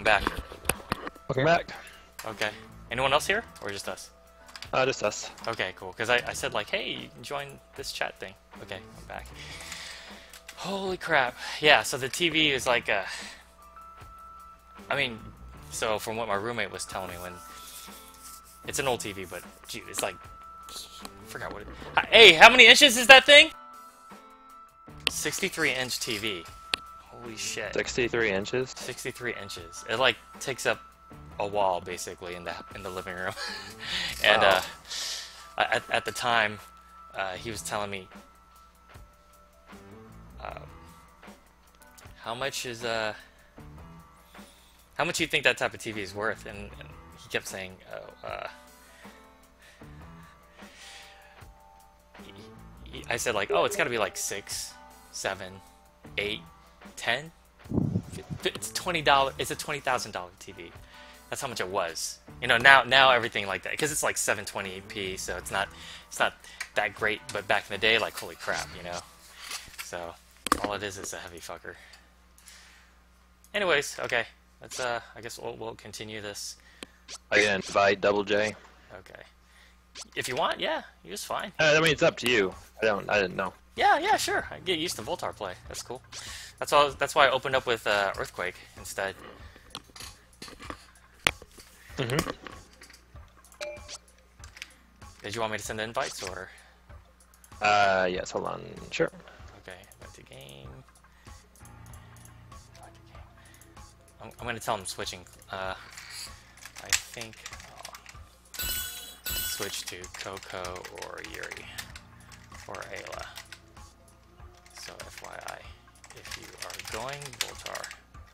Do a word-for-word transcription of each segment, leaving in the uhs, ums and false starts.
I'm back. Welcome back. Okay. Anyone else here? Or just us? Uh, just us. Okay, cool. Because I, I said, like, hey, you can join this chat thing. Okay, I'm back. Holy crap. Yeah, so the T V is like, uh... I mean, so from what my roommate was telling me when... It's an old T V, but, gee, it's like... I forgot what it... Hey, how many inches is that thing? sixty-three inch T V. Holy shit. sixty-three inches? sixty-three inches. It, like, takes up a wall, basically, in the in the living room. And, wow. uh... At, at the time, uh, he was telling me... Uh, how much is, uh... How much do you think that type of T V is worth? And, and he kept saying, oh, uh... he, he, I said, like, oh, it's gotta be like six, seven, eight, ten? It's twenty dollars. It's a twenty thousand dollar T V. That's how much it was. You know, now now everything like that, because it's like seven twenty p, so it's not it's not that great. But back in the day, like, holy crap, you know. So all it is is a heavy fucker. Anyways, okay, let's uh, I guess we'll we'll continue this. Again, invite Double J. Okay, if you want, yeah, you're just fine. Uh, I mean, it's up to you. I don't. I didn't know. Yeah, yeah, sure. I get used to Voltar play. That's cool. That's all. That's why I opened up with uh, Earthquake instead. Mm-hmm. Did you want me to send the invites or? Uh, yes. Hold on. Sure. Okay, back to game. Back to game. I'm, I'm gonna tell him switching. Uh, I think I'll switch to Coco or Yuri or Ayla. So F Y I, if you are going Voltar.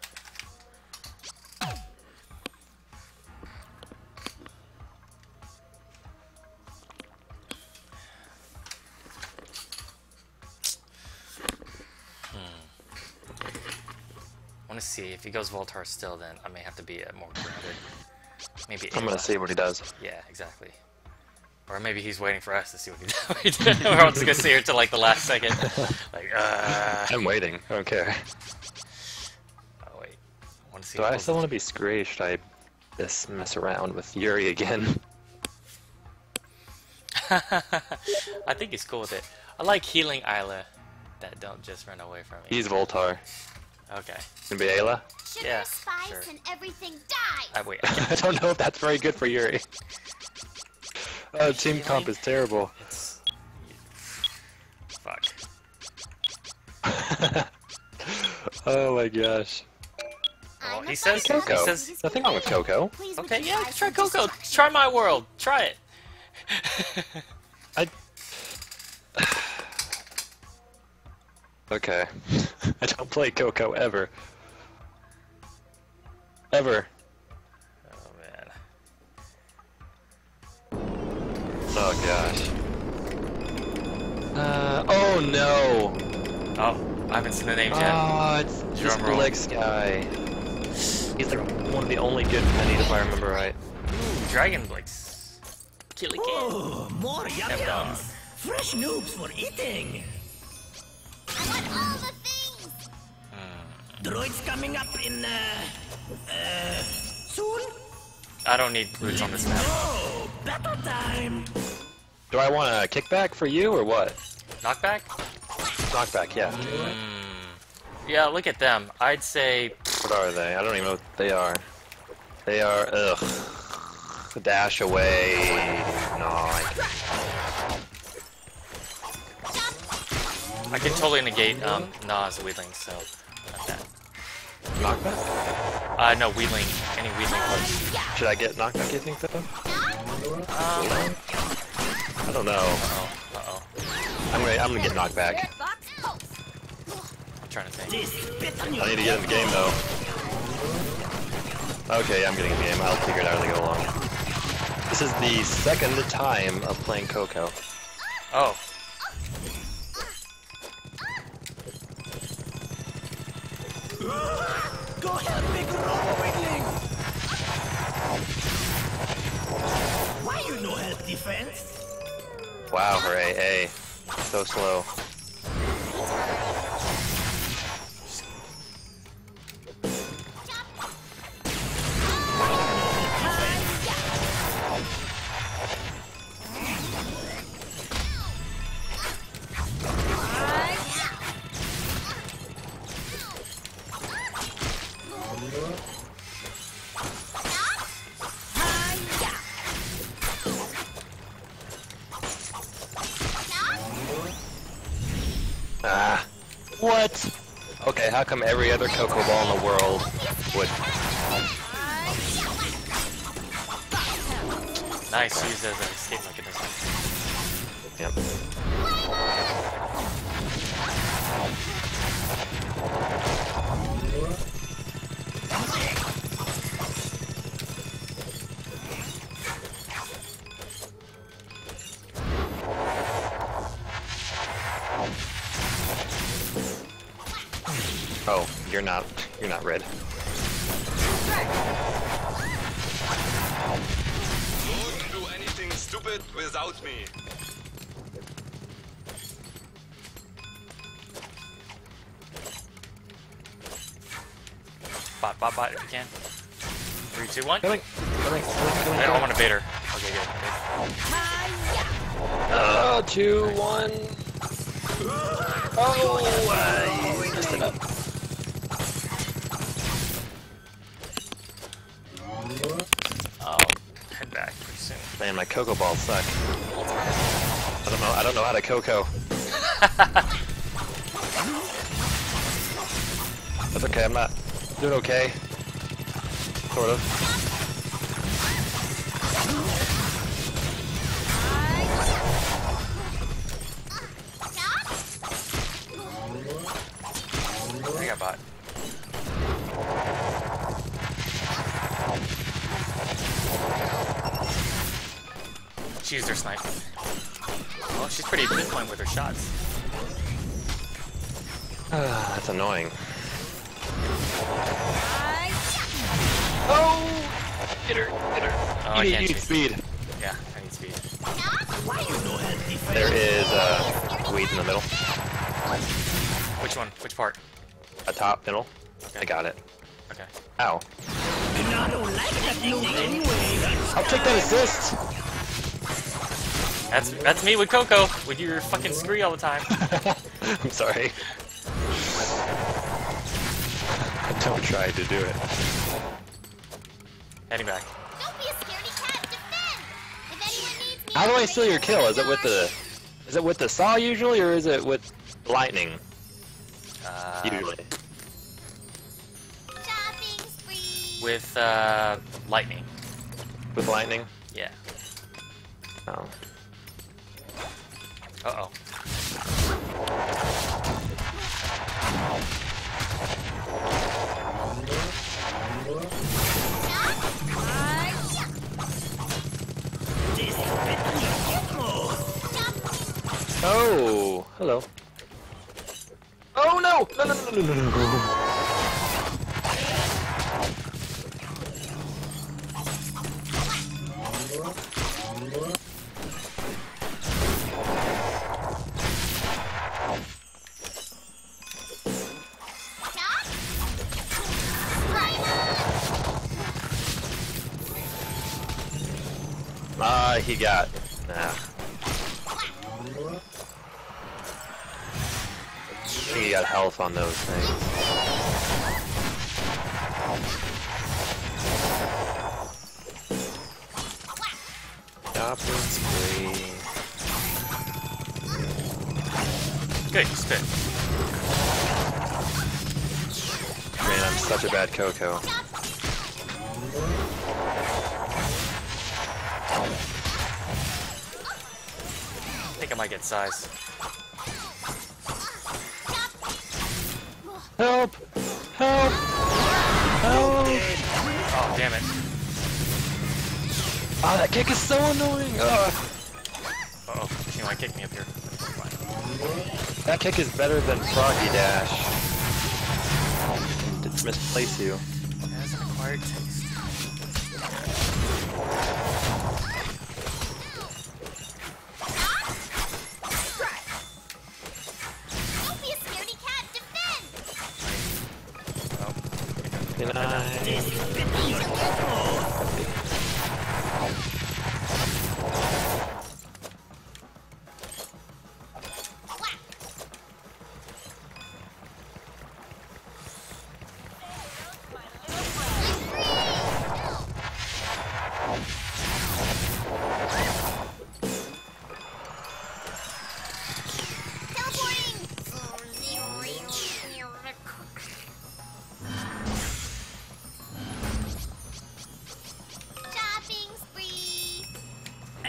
I want to see if he goes Voltar still, then I may have to be uh, more grounded. Maybe I'm gonna Ayla. see what he does. Yeah, exactly. Or maybe he's waiting for us to see what he does. We're all just gonna see her till like the last second. Like, uh. I'm waiting. I don't care. Oh wait. I want to see. Do I still want to be Scree? Should I just mess around with Yuri again? I think he's cool with it. I like healing Ayla that don't just run away from me. He's Voltar. Okay. Gonna be Ayla? Yeah, spice sure. and everything dies. I wait. I I don't know if that's very good for Yuri. Uh, team Healing? comp is terrible. It's... Fuck. Oh my gosh. Well, I'm he a says- fighter. Coco. he says- Nothing wrong with Coco. Please would Okay, you yeah, try try some Coco. destruction? Try my world. Try it. I. Okay. I don't play Coco ever. Ever. Oh man. Oh gosh. Uh. Oh no. Oh, I haven't seen the names yet. Oh, it's this Drum roll. Blix guy. He's like one of the only good pennies, if I remember right. Ooh, Dragon Blix. Killy Kid. Oh, more yum Never done. yums. Fresh noobs for eating. I want all the things. Droids coming up in, uh, uh, soon? I don't need boots on this map. Oh, battle time. Do I want a kickback for you or what? Knockback? Knockback, yeah. Yeah, look at them. I'd say What are they? I don't even know what they are. They are, ugh. Dash away. No, I I can totally negate um Nas Wheeling, so not that. Knockback? Uh no Wheeling. Any Wheeling push. Should I get knockback, you think, though? Um I don't know. uh-oh. Uh-oh. I'm gonna, I'm gonna get knockback. I'm trying to think. This spit on I your need to get in the game, though. Okay, I'm getting in the game. I'll figure it out as I go along. This is the second time of playing Coco. Oh. Go ahead, big robo wiggling. Why you no help defense? Wow, her A A. So slow. What? Okay, how come every other Cocoa Ball in the world would... Nice, used as an escape mechanism. Yep. Oh, you're not, you're not red. Don't do anything stupid without me. Bot, bot, bot, if you can. Three, two, one. Coming, coming, coming, coming. I don't want to bait her. Okay, good. Uh, two, one. Oh, I messed it up. I'll head back pretty soon. Man, my Cocoa Balls suck. I don't know. I don't know how to Coco. That's okay. I'm not doing okay. Sort of. I got bot. She used her snipe. Well, she's pretty pinpoint with her shots. Ah, that's annoying. Oh! Get her! Get her! Oh, you I need, can't you need chase. speed. Yeah, I need speed. Why you know health defense? There is uh, weeds in the middle. Which one? Which part? A top middle. Okay. I got it. Okay. Ow. You know, I don't like that loot anyway. I'll take that assist. That's that's me with Coco, with your fucking scree all the time. I'm sorry. I don't try to do it. Heading back. Don't be a scaredy cat. Defend. If anyone needs me, How do I I'll steal your make kill? sure Is it with the, is it with the saw usually, or is it with lightning Uh, usually? Shopping spree. with uh, lightning. With lightning? Yeah. Oh. Uh oh. This better not more. Oh, hello. Oh no! No, no, no, no, no, no. Ah, he got. Nah. I think he got health on those things. Chopper spree. Good, you spit. Man, I'm such a bad Coco. I think I might get size. Help! Help! Help! Oh, damn it. Ah, that kick is so annoying! Ugh. Uh oh, she might kick me up here. Fine. That kick is better than Froggy Dash. Did misplace you. It has an acquired taste. Don't be a scaredy cat. Defend. Oh. Good night. This better not more. Teleporting.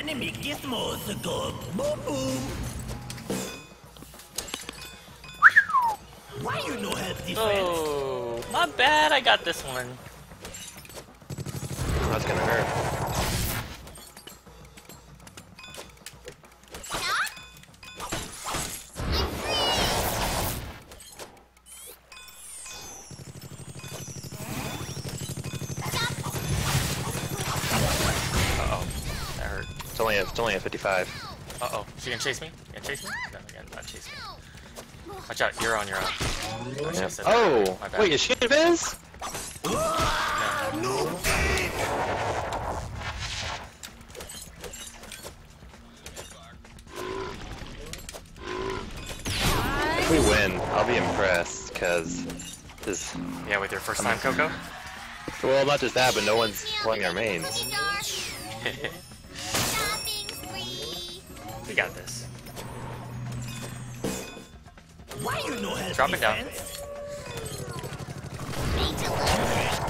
enemy gizmos go boom boom. Why you no help defense? Oh, not bad. I got this one. That's gonna hurt. Uh oh, that hurt. It's only a, it's only a fifty-five. Uh oh, she gonna chase me? You gonna chase me? No, again, not chase me. Watch out, you're on your own. Oh, I should've said that. Oh, My bad. wait, is she invis? If we win, I'll be impressed, because this. Yeah, with your first time, Coco? Well, not just that, but no one's playing our mains. Shopping spree. We got this. Why you no help Drop it down. defense? Need to look.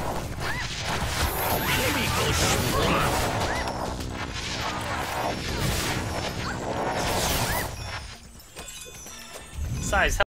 Enemy go Size.